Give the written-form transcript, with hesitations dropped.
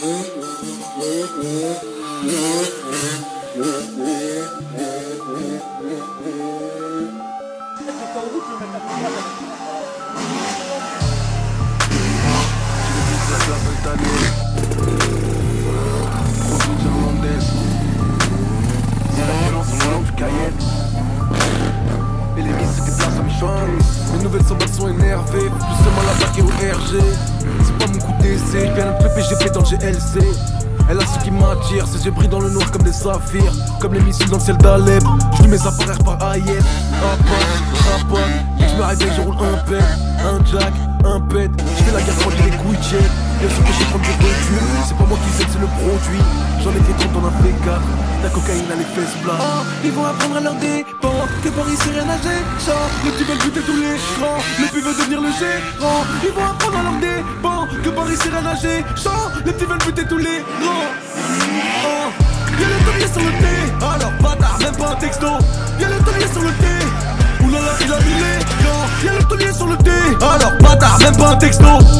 Mes nouvelles semblables sont énervées, plus seulement la plaquer au RG. C'est pas mon coup d'essai, bien un peu PGP dans le GLC. Elle a ce qui m'attire, ses yeux brillent dans le noir comme des saphirs. Comme les missiles dans le ciel d'Alep, je lui mets ça par air par Ayet. Rapote, dès que je me réveille je roule un pet, un jack, un pet. Je fais la guerre pour les couilles de jet. Bien sûr que je prends du recul, c'est pas moi qui sais que c'est le produit. J'en ai fait 30 en un V4, la cocaïne a les fesses plats. Oh, ils vont apprendre à leur dépens que Paris c'est rien à gérer. Les petits veulent buter tous les grands, le plus veut devenir le gérant. Ils vont apprendre à leur dépens que Paris c'est rien à gérer. Les petits veulent buter tous les grands. Oh, y'a le taulier sur le T, alors bâtard, même pas un texto. Y'a le taulier sur le T, oulala il a mis les gants. Y'a le taulier sur le T, alors bâtard, même pas un texto.